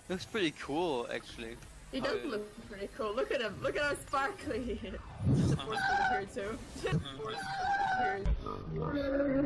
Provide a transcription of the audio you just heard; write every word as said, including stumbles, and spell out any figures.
Looks pretty cool, actually. He does Oh, look pretty cool. Look at him. Look at how sparkly he is. Just a force field here too. Just a force field here.